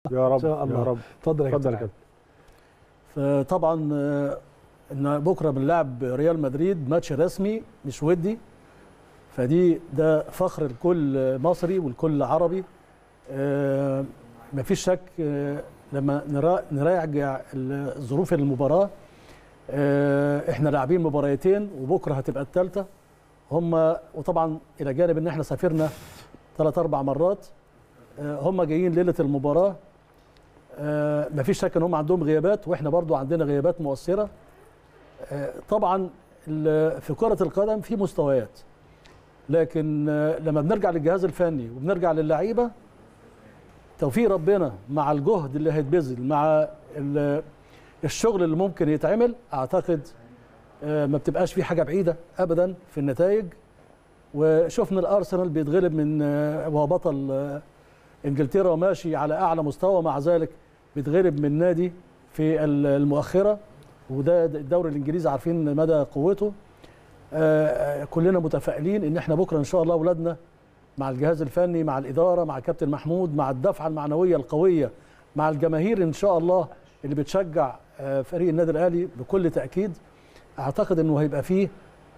يا رب ان شاء الله. يا رب. اتفضل يا اتفضل يا كابتن. كابتن. فطبعا ان بكره بنلعب ريال مدريد ماتش رسمي مش ودي، ده فخر لكل مصري ولكل عربي. مفيش شك لما نراجع ظروف المباراه، احنا لاعبين مباراتين وبكره هتبقى الثالثه. وطبعا الى جانب ان احنا سافرنا 3-4 مرات، هم جايين ليله المباراه. مفيش شك ان هم عندهم غيابات واحنا برضو عندنا غيابات مؤثره. طبعا في كره القدم في مستويات، لكن لما بنرجع للجهاز الفني وبنرجع للعيبه، توفيق ربنا مع الجهد اللي هيتبذل مع الشغل اللي ممكن يتعمل، اعتقد ما بتبقاش في حاجه بعيده ابدا في النتائج. وشفنا الارسنال بيتغلب من وهو بطل انجلترا وماشي على اعلى مستوى، مع ذلك بيتغلب من نادي في المؤخره، وده الدوري الانجليزي عارفين مدى قوته. كلنا متفائلين ان احنا بكره ان شاء الله اولادنا مع الجهاز الفني مع الاداره مع كابتن محمود مع الدفعه المعنويه القويه مع الجماهير ان شاء الله اللي بتشجع فريق النادي الاهلي بكل تاكيد. اعتقد انه هيبقى فيه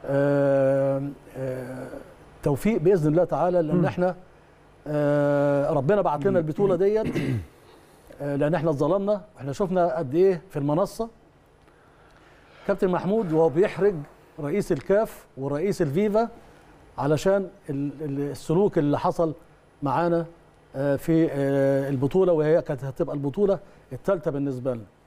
توفيق باذن الله تعالى، لان احنا ربنا بعت لنا البطوله ديت، لان احنا اتظلمنا. احنا شفنا قد ايه في المنصه كابتن محمود وهو بيحرج رئيس الكاف ورئيس الفيفا علشان السلوك اللي حصل معانا في البطوله، وهي كانت هتبقى البطوله الثالثه بالنسبه لنا.